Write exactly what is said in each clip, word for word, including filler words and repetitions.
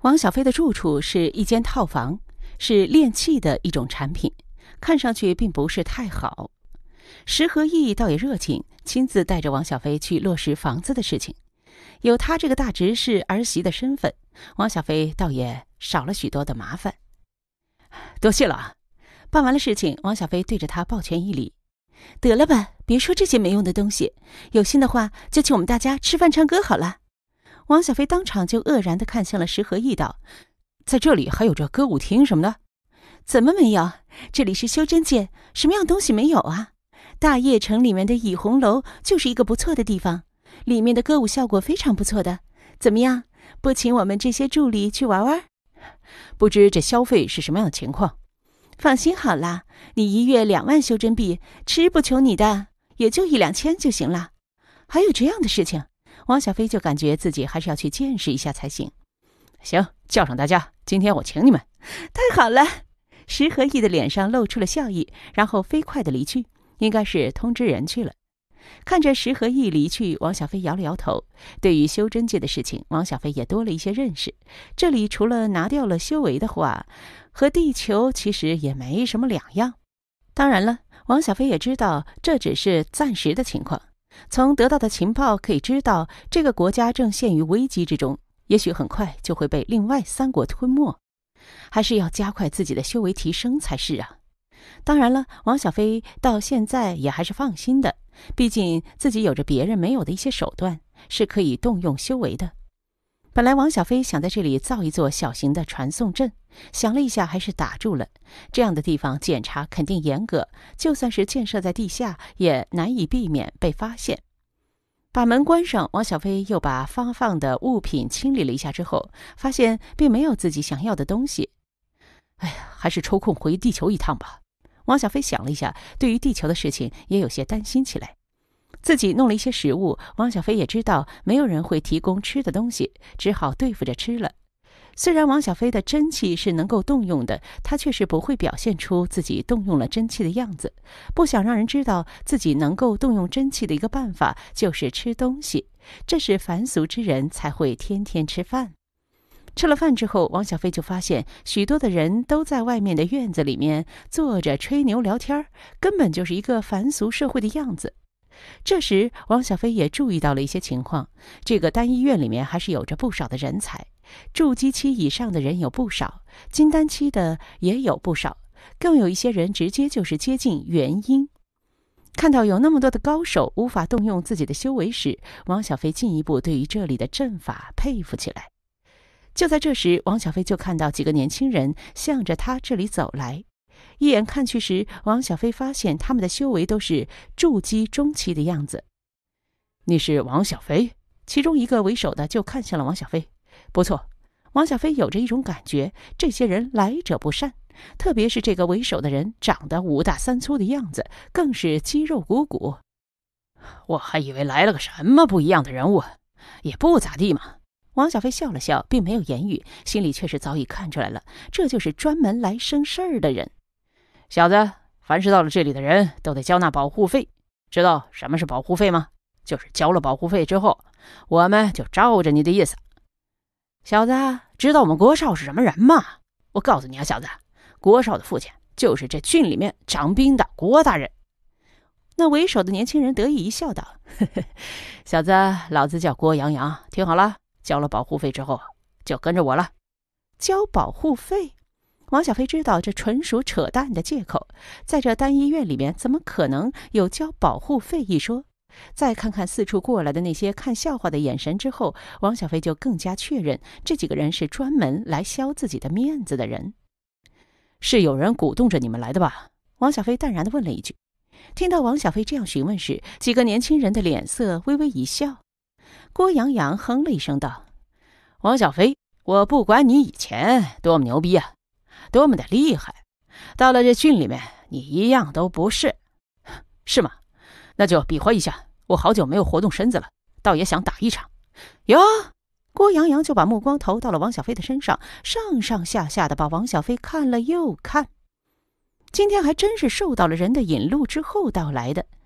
王小飞的住处是一间套房，是炼器的一种产品，看上去并不是太好。石和义倒也热情，亲自带着王小飞去落实房子的事情。有他这个大执事儿媳的身份，王小飞倒也少了许多的麻烦。多谢了啊！办完了事情，王小飞对着他抱拳一礼。得了吧，别说这些没用的东西，有心的话就请我们大家吃饭唱歌好了。王小飞当场就愕然地看向了石和义道：在这里还有这歌舞厅什么的？怎么没有？这里是修真界，什么样东西没有啊？大业城里面的倚红楼就是一个不错的地方，里面的歌舞效果非常不错的。怎么样，不请我们这些助理去玩玩？不知这消费是什么样的情况？放心好啦，你一月两万修真币，吃不穷你的，也就一两千就行了。还有这样的事情？王小飞就感觉自己还是要去见识一下才行。行，叫上大家，今天我请你们。太好了！石和义的脸上露出了笑意，然后飞快地离去，应该是通知人去了。看着石和义离去，王小飞摇了摇头。对于修真界的事情，王小飞也多了一些认识。这里除了拿掉了修为的话，和地球其实也没什么两样。当然了，王小飞也知道这只是暂时的情况。从得到的情报可以知道，这个国家正陷于危机之中，也许很快就会被另外三国吞没，还是要加快自己的修为提升才是啊。当然了，王小飞到现在也还是放心的，毕竟自己有着别人没有的一些手段，是可以动用修为的。本来王小飞想在这里造一座小型的传送阵，想了一下还是打住了。这样的地方检查肯定严格，就算是建设在地下，也难以避免被发现。把门关上，王小飞又把发放的物品清理了一下之后，发现并没有自己想要的东西。哎呀，还是抽空回地球一趟吧。王小飞想了一下，对于地球的事情也有些担心起来。自己弄了一些食物，王小飞也知道没有人会提供吃的东西，只好对付着吃了。虽然王小飞的真气是能够动用的，他却是不会表现出自己动用了真气的样子，不想让人知道自己能够动用真气的一个办法就是吃东西，这是凡俗之人才会天天吃饭。吃了饭之后，王小飞就发现许多的人都在外面的院子里面坐着吹牛聊天，根本就是一个凡俗社会的样子。这时王小飞也注意到了一些情况，这个单医院里面还是有着不少的人才，筑基期以上的人有不少，金丹期的也有不少，更有一些人直接就是接近元婴。看到有那么多的高手无法动用自己的修为时，王小飞进一步对于这里的阵法佩服起来。就在这时，王小飞就看到几个年轻人向着他这里走来。一眼看去时，王小飞发现他们的修为都是筑基中期的样子。你是王小飞？其中一个为首的就看向了王小飞。不错，王小飞有着一种感觉，这些人来者不善，特别是这个为首的人长得五大三粗的样子，更是肌肉鼓鼓。我还以为来了个什么不一样的人物，也不咋地嘛。王小飞笑了笑，并没有言语，心里却是早已看出来了，这就是专门来生事儿的人。小子，凡是到了这里的人都得交纳保护费，知道什么是保护费吗？就是交了保护费之后，我们就罩着你的意思。小子，知道我们郭少是什么人吗？我告诉你啊，小子，郭少的父亲就是这郡里面掌兵的郭大人。那为首的年轻人得意一笑道：呵呵，小子，老子叫郭阳阳，听好了，交了保护费之后就跟着我了。交保护费？王小飞知道这纯属扯淡的借口，在这单医院里面怎么可能有交保护费一说？再看看四处过来的那些看笑话的眼神之后，王小飞就更加确认这几个人是专门来消自己的面子的人。是有人鼓动着你们来的吧？王小飞淡然地问了一句。听到王小飞这样询问时，几个年轻人的脸色微微一笑。郭阳阳哼了一声道：王小飞，我不管你以前多么牛逼啊，多么的厉害，到了这郡里面你一样都不是。是吗？那就比划一下，我好久没有活动身子了，倒也想打一场。哟，郭阳阳就把目光投到了王小飞的身上，上上下下的把王小飞看了又看。今天还真是受到了人的引路之后到来的。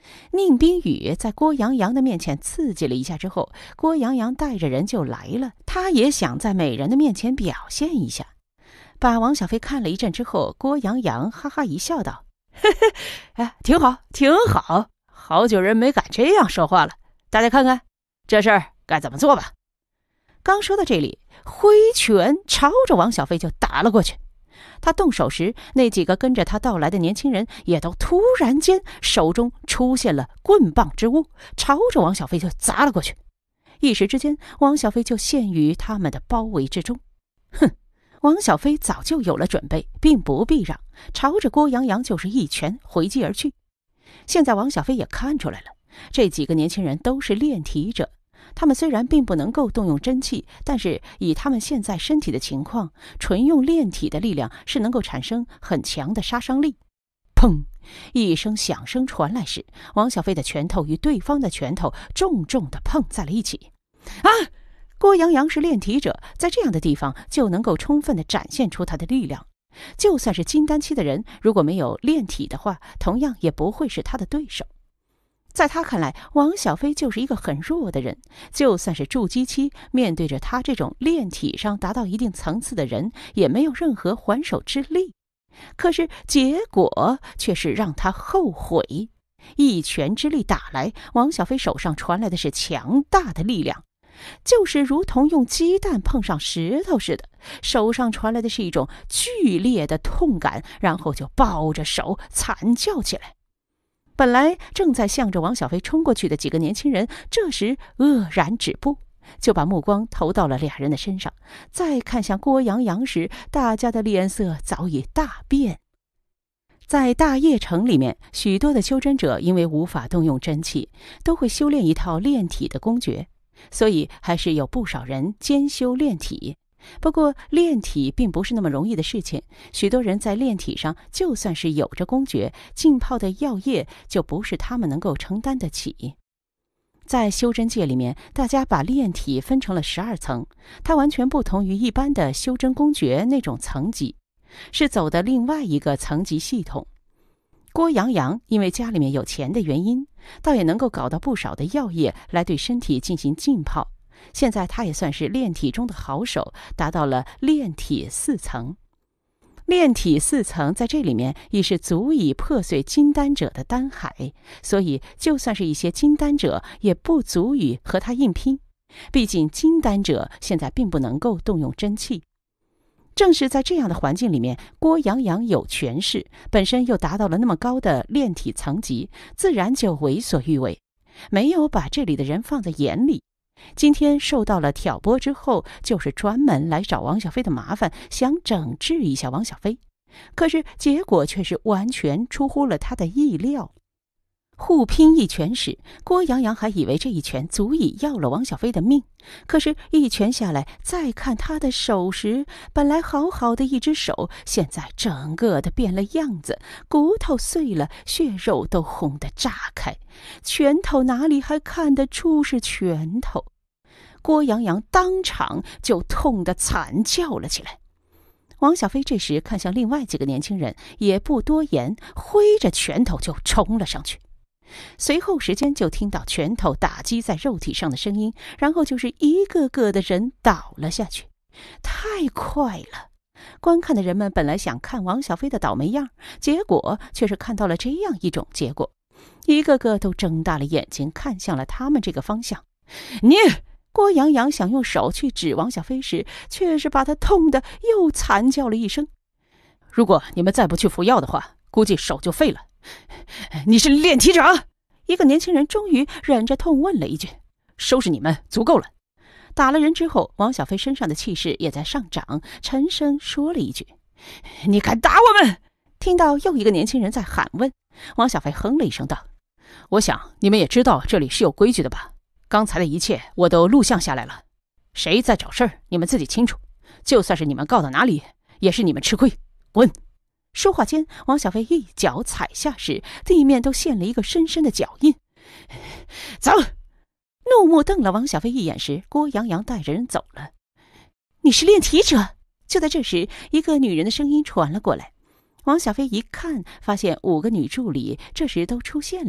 宁冰雨在郭阳阳的面前刺激了一下之后，郭阳阳带着人就来了，他也想在美人的面前表现一下。把王小飞看了一阵之后，郭阳阳哈哈一笑道：嘿嘿，哎，挺好挺好，好久人没敢这样说话了，大家看看这事儿该怎么做吧。刚说到这里，挥拳朝着王小飞就打了过去。他动手时，那几个跟着他到来的年轻人也都突然间手中出现了棍棒之物，朝着王小飞就砸了过去。一时之间，王小飞就陷于他们的包围之中。哼，王小飞早就有了准备，并不避让，朝着郭阳阳就是一拳回击而去。现在王小飞也看出来了，这几个年轻人都是炼体者，他们虽然并不能够动用真气，但是以他们现在身体的情况，纯用炼体的力量是能够产生很强的杀伤力。砰！一声响声传来时，王小飞的拳头与对方的拳头重重地碰在了一起。啊！郭阳阳是炼体者，在这样的地方就能够充分地展现出他的力量。就算是金丹期的人，如果没有炼体的话，同样也不会是他的对手。在他看来，王小飞就是一个很弱的人，就算是筑基期，面对着他这种炼体上达到一定层次的人，也没有任何还手之力。可是结果却是让他后悔。一拳之力打来，王小飞手上传来的是强大的力量，就是如同用鸡蛋碰上石头似的，手上传来的是一种剧烈的痛感，然后就抱着手惨叫起来。本来正在向着王小飞冲过去的几个年轻人，这时愕然止步，就把目光投到了俩人的身上。再看向郭阳阳时，大家的脸色早已大变。在大叶城里面，许多的修真者因为无法动用真气，都会修炼一套炼体的功诀，所以还是有不少人兼修炼体。不过炼体并不是那么容易的事情，许多人在炼体上就算是有着功诀，浸泡的药液就不是他们能够承担得起。在修真界里面，大家把炼体分成了十二层，它完全不同于一般的修真功诀那种层级，是走的另外一个层级系统。郭阳阳因为家里面有钱的原因，倒也能够搞到不少的药液来对身体进行浸泡。现在他也算是炼体中的好手，达到了炼体四层。炼体四层在这里面已是足以破碎金丹者的丹海，所以就算是一些金丹者也不足以和他硬拼。毕竟金丹者现在并不能够动用真气。正是在这样的环境里面，郭阳阳有权势，本身又达到了那么高的炼体层级，自然就为所欲为，没有把这里的人放在眼里。今天受到了挑拨之后，就是专门来找王小飞的麻烦，想整治一下王小飞。可是结果却是完全出乎了他的意料。互拼一拳时，郭阳阳还以为这一拳足以要了王小飞的命，可是一拳下来，再看他的手时，本来好好的一只手，现在整个的变了样子，骨头碎了，血肉都红得炸开，拳头哪里还看得出是拳头。郭阳阳当场就痛得惨叫了起来。王小飞这时看向另外几个年轻人，也不多言，挥着拳头就冲了上去。随后时间就听到拳头打击在肉体上的声音，然后就是一个个的人倒了下去。太快了！观看的人们本来想看王小飞的倒霉样，结果却是看到了这样一种结果，一个个都睁大了眼睛看向了他们这个方向。你！郭阳阳想用手去指王小飞时，却是把他痛得又惨叫了一声。如果你们再不去服药的话，估计手就废了。你是炼体者？一个年轻人终于忍着痛问了一句。收拾你们足够了。打了人之后，王小飞身上的气势也在上涨，沉声说了一句：你敢打我们？听到又一个年轻人在喊问，王小飞哼了一声道：我想你们也知道这里是有规矩的吧，刚才的一切我都录像下来了，谁在找事儿你们自己清楚，就算是你们告到哪里，也是你们吃亏，滚！说话间，王小飞一脚踩下时，地面都现了一个深深的脚印。走！怒目瞪了王小飞一眼时，郭阳阳带着人走了。你是炼体者？就在这时，一个女人的声音传了过来。王小飞一看，发现五个女助理这时都出现了，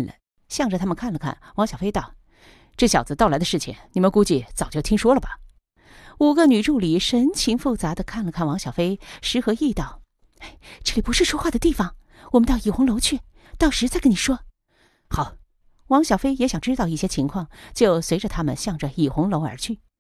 向着他们看了看，王小飞道：“这小子到来的事情，你们估计早就听说了吧？”五个女助理神情复杂地看了看王小飞，石和义道：“这里不是说话的地方，我们到倚红楼去，到时再跟你说。” 好。 王小飞也想知道一些情况，就随着他们向着倚红楼而去。